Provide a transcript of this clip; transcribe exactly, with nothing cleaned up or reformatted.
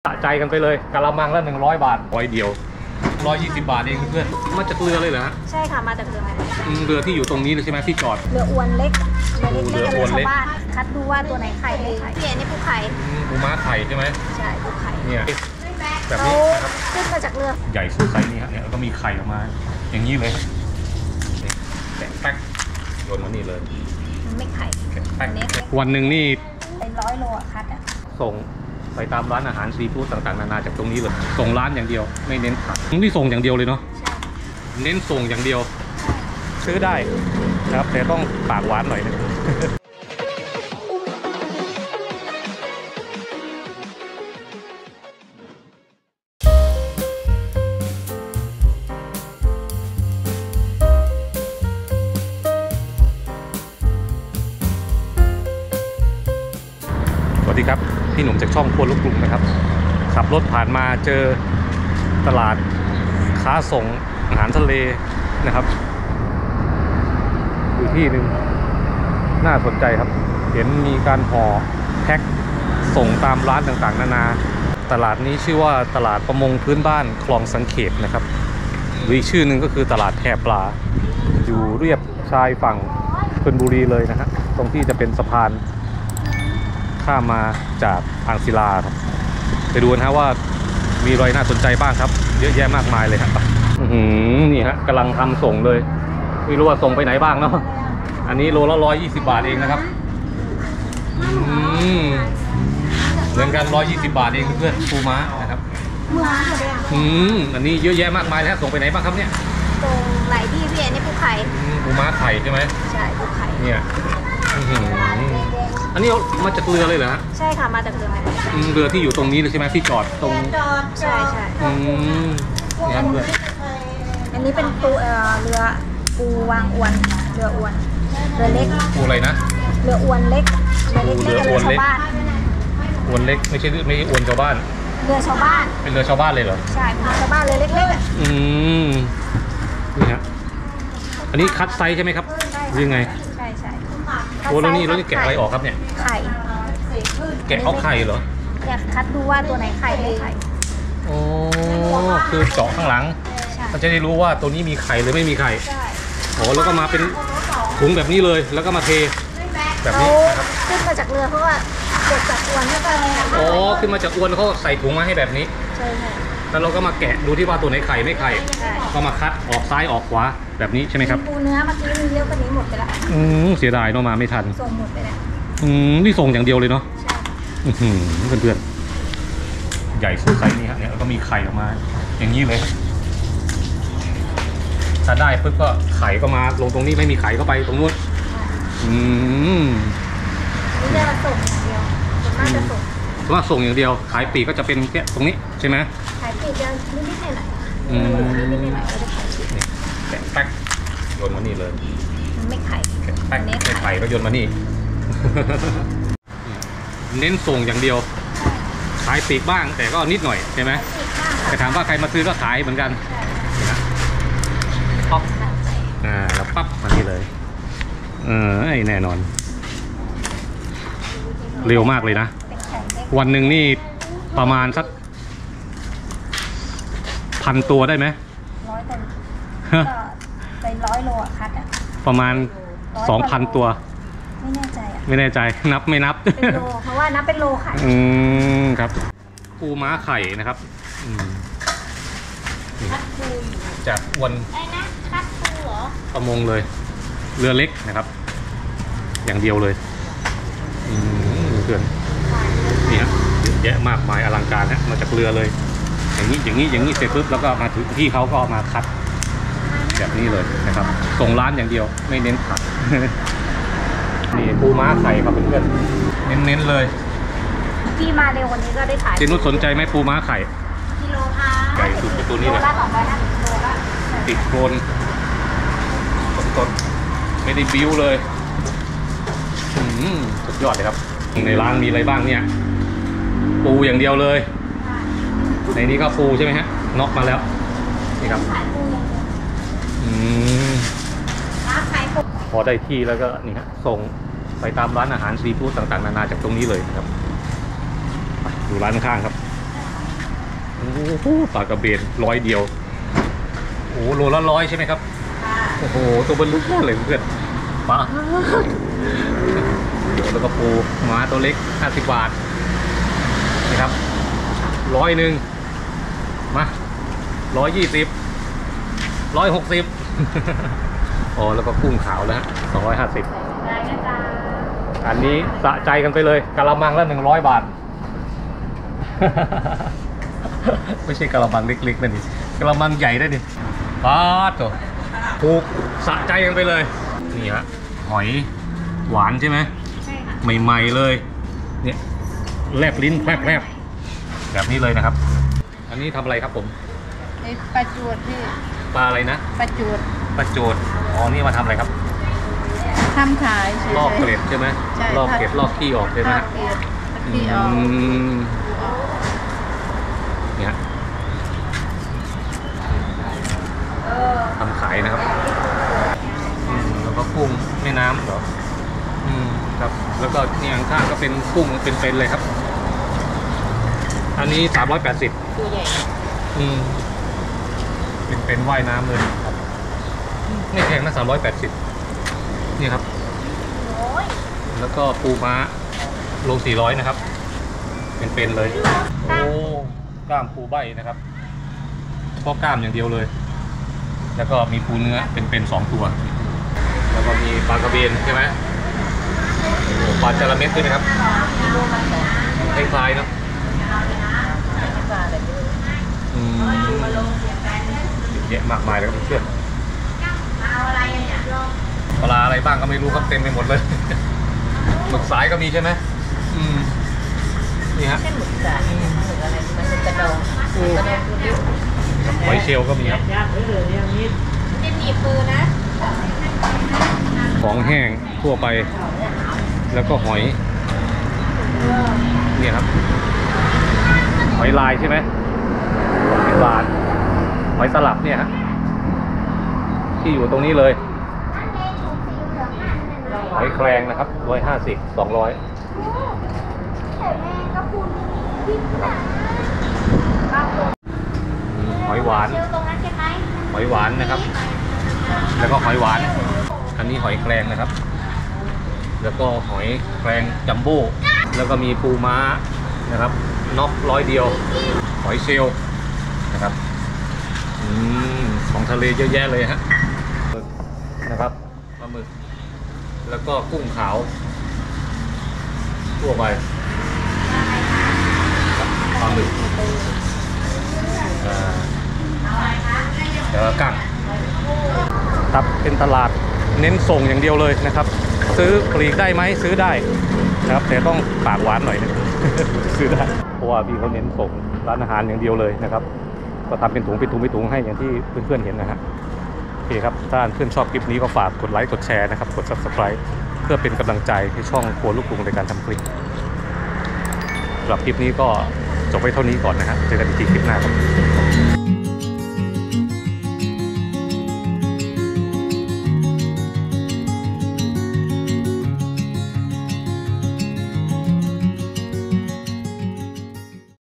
ะใจกันไปเลยกะละมังละหนึ่งร้อยบาทร้อยเดียวร้อยยี่สิบบาทเองเพื่อนมาจากเรือเลยเหรอฮะใช่ค่ะมาจากเรือเรือที่อยู่ตรงนี้เลยใช่ไหมที่จอดเรืออวนเล็กเรือเล็กเรือชาวบ้านคัดดูว่าตัวไหนไข่ไม่ไข่พี่นี่ปูไข่ปูม้าไข่ใช่ไหมใช่ปูไข่เนี่ยแบบนี้นะครับขึ้นมาจากเรือใหญ่สุดไซส์นี้ครับเนี่ยแล้วก็มีไข่ออกมาอย่างนี้เลยแตะแป๊กโยนมานี่เลยไม่ไข่วันหนึ่งนี่เป็นร้อยโลอ่ะคัดอ่ะส่งไปตามร้านอาหารซีฟู้ดต่างๆนานาจากตรงนี้เลยส่งร้านอย่างเดียวไม่เน้นขายนี่ส่งอย่างเดียวเลยเนาะเน้นส่งอย่างเดียวซื้อได้นะครับแต่ต้องปากหวานหน่อยนึงสวัสดีครับพี่หนุ่มจากช่องครัวลูกกรุงนะครับขับรถผ่านมาเจอตลาดค้าส่งอาหารทะเลนะครับอยู่ที่หนึ่งน่าสนใจครับเห็นมีการห่อแพ็คส่งตามร้านต่างๆนานาตลาดนี้ชื่อว่าตลาดประมงพื้นบ้านคลองสังเขปนะครับหรืออีกชื่อหนึ่งก็คือตลาดแพปลาอยู่เรียบชายฝั่งชลบุรีเลยนะฮะตรงที่จะเป็นสะพานข้ามมาจากอ่างศิลาครับไปดูนะฮะว่ามีอะไรน่าสนใจบ้างครับเยอะแยะมากมายเลยครับนี่ฮะกำลังทำส่งเลยไม่รู้ว่าส่งไปไหนบ้างเนาะอันนี้โลละร้อยยี่สิบบาทเองนะครับเหมือนกันร้อยยี่สิบบาทเองเพื่อนปูม้านะครับอืมอันนี้เยอะแยะมากมายแล้วส่งไปไหนบ้างครับเนี่ยส่งหลายที่พี่นี่ปูไข่ปูม้าไข่ใช่ไหมใช่ปูไข่เนี่ยอันนี้มาจากเรือเลยเหรอฮะใช่ค่ะมาจากเรือเรือที่อยู่ตรงนี้เลยใช่ไหมที่จอดตรงใช่ใช่อืมนี่ครับเพื่อนอันนี้เป็นปูเรือปูวางอวนเรืออวนเรือเล็กปูอะไรนะเรืออวนเล็กเรือเล็กเรือชาวบ้านอวนเล็กไม่ใช่ไม่ใช่อวนชาวบ้านเรือชาวบ้านเป็นเรือชาวบ้านเลยเหรอใช่เป็นชาวบ้านเรือเล็กๆอ่ะอืมนี่ฮะอันนี้คัดไซส์ใช่ไหมครับยังไงใช่ใช่โอ้แล้วนี่แล้วนี่แกะอะไรออกครับเนี่ยไข่แกะเอาไข่เหรออยากคัดดูว่าตัวไหนไข่ไม่ไข่โอ้คือเจาะข้างหลังมันจะได้รู้ว่าตัวนี้มีไข่หรือไม่มีไข่โอ้แล้วก็มาเป็นถุงแบบนี้เลยแล้วก็มาเทแบบนี้นะครับขึ้นมาจากเรือเพราะว่าเกิดจากอวนแล้วก็อ๋อขึ้นมาจากอวนเขาใส่ถุงมาให้แบบนี้ใช่ใช่แล้วเราก็มาแกะดูที่ว่าตัวไหนไข่ไม่ไข่ก็มาคัดออกซ้ายออกขวาแบบนี้ใช่ไหมครับปูเนื้อเมื่อกี้มีเยอะกว่านี้หมดไปแล้วอืมเสียดายเนาะมาไม่ทันส่งหมดไปแล้วอืมนี่ส่งอย่างเดียวเลยเนาะใช่เพื่อนเพื่อนใหญ่สุดไซส์นี้ครับเนี่ยแล้วก็มีไข่ออกมาอย่างนี้เลยถ้าได้ปุ๊บก็ไข่ก็มาลงตรงนี้ไม่มีไข่ก็ไปตรงนู้นอืมนี่จะส่งอย่างเดียวส่วนมากจะส่งส่วนมากส่งอย่างเดียวขายปีกก็จะเป็นแค่ตรงนี้ใช่ไหมขายปีกจะนิดๆหน่อยๆอืมนิดๆหน่อยๆเราจะขายปีกนี่แตะแป๊กโยนมานี่เลยไม่ไข่แป๊กไม่ไข่ก็โยนมานี่เน้นส่งอย่างเดียวขายปีกบ้างแต่ก็นิดหน่อยใช่ไหมแต่ถามว่าใครมาซื้อก็ขายเหมือนกันปั๊บอ่าแล้วปั๊บมานี่เลยเออแน่นอนเร็วมากเลยนะวันหนึ่งนี่ประมาณสักพันตัวได้ไหมร้อยตัวก็เป็นร้อยโลอ่ะคัดอ่ะประมาณสองพันตัวไม่แน่ใจอ่ะไม่แน่ใจนับไม่นับเป็นโลเพราะว่านับเป็นโลไข่อืมครับปูม้าไข่นะครับจากอวนประมงเลยเรือเล็กนะครับอย่างเดียวเลยเพื่อนนี่ฮะเยอะมากมายอลังการนะมาจากเรือเลยอย่างนี้อย่างนี้อย่างนี้เสร็จปุ๊บแล้วก็มาถึงที่เขาก็มาคัดแบบนี้เลยนะครับส่งร้านอย่างเดียวไม่เน้นขายนี่ปูม้าไข่ครับเพื่อนเน้นๆเลยพี่มาในวันนี้ก็ได้ขายเจนุชสนใจไหมปูม้าไข่กิโลค่ะใหญ่สุดเป็นตัวนี้เลยติดโคลนสดๆไม่ได้บิ้วเลยสุดยอดเลยครับในร้านมีอะไรบ้างเนี่ยปูอย่างเดียวเลยในนี้ก็ปูใช่ไหมฮะน็อกมาแล้วนี่ครับอืมพอได้ที่แล้วก็นี่ฮะส่งไปตามร้านอาหารซีฟู้ดต่างๆนานาจากตรงนี้เลยนะครับดูร้านข้างๆครับโอ้โหปลากระเบนร้อยเดียวโอ้โหโลละร้อยใช่ไหมครับโอ้โหตัวบรรลุเลยเพื่อนปลาแล้วก็ปูหมาตัวเล็กห้าสิบบาทนี่ครับร้อยหนึ่งมาร้อยยี่สิบร้อยหกสิบอ๋อแล้วก็กุ้งขาวแล้วฮะสองร้อยห้าสิบอันนี้สะใจกันไปเลยกะละมังละหนึ่งร้อยบาท ไม่ใช่กะละมังเล็กๆนั่นนี่กะละมังใหญ่ได้ดิป้าตัวถูกสะใจกันไปเลยนี่ฮะหอยหวานใช่ไหมใช่ค่ะใหม่ๆเลยเนี่ยแลบลิ้นแผลบๆแบบนี้เลยนะครับอันนี้ทำอะไรครับผมไอ้ปลาจวดพี่ปลาอะไรนะปลาจวดปลาโจดอ๋อนี่มาทำอะไรครับทำขายเฉยๆลอกเกล็ดใช่ไหมใช่ลอกเกล็ดลอกขี้ออกใช่ไหมลอฮะกเกล็ดขี้ออกอืมเนี่ยฮะทำขายนะครับอืมแล้วก็กุ้งแม่น้ำเหรออืมครับแล้วก็นี่ข้างๆก็เป็นกุ้งเป็นๆเลยครับอันนี้สามร้อยแปดสิบตัวใหญ่อืมเป็นเป็นว่ายน้ำเลยครับไม่แพงนะสามร้อยแปดสิบนี่ครับแล้วก็ปูม้าโลสี่ร้อยนะครับเป็นเป็นเลยโอ้กล้ามปูใบนะครับเพราะกล้ามอย่างเดียวเลยแล้วก็มีปูเนื้อเป็นเป็นสองตัวแล้วก็มีปลากระเบนใช่ไหมโอ้ปลาจระเม็ดด้วยนะครับคล้ายๆเนาะอืมเยอะมากมายเลยครับเพื่อนปลาอะไรบ้างก็ไม่รู้ครับเต็มไปหมดเลยหมึกสายก็มีใช่ไหมอืมนี่ฮะเส้นหมึกสายหมึกอะไรมันเป็นกระดองกระดองตัวเล็กหอยเชลล์ก็มีครับเป็นหนีบปืนนะของแห้งทั่วไปแล้วก็หอยเนี่ยครับหอยลายใช่ไหมสิบบาทหอยสลับเนี่ยฮะที่อยู่ตรงนี้เลยหอยแครงนะครับร้อยห้าสิบสองร้อยหอยหวานหอยหวานนะครับ แล้วก็หอยหวานอันนี้หอยแครงนะครับ แล้วก็หอยแครงจัมโบ้แล้วก็มีปูม้านะครับน็อกร้อยเดียวหอยเชลล์นะครับอืมของทะเลเยอะแยะเลยฮะนะครับปลาหมึกแล้วก็กุ้งขาวทั่วไปปลาหมึกอ่าแล้วก็กั้งครับเป็นตลาดเน้นส่งอย่างเดียวเลยนะครับซื้อปลีกได้ไหมซื้อได้นะครับแต่ต้องปากหวานหน่อยนะ ซื้อได้เพราะว่าพี่เขาเน้นส่งร้านอาหารอย่างเดียวเลยนะครับก็ทำเป็นถุงเป็นถุงเป็นถุงให้อย่างที่เพื่อนๆเห็นนะฮะโอเคครับถ้าเพื่อนชอบคลิปนี้ก็ฝากกดไลค์กดแชร์นะครับกด ซับสไครบ์ เพื่อเป็นกำลังใจให้ช่องครัวลูกกรุงในการทำคลิปสำหรับคลิปนี้ก็จบไว้เท่านี้ก่อนนะฮะเจอกันอีกทีคลิปหน้าครับ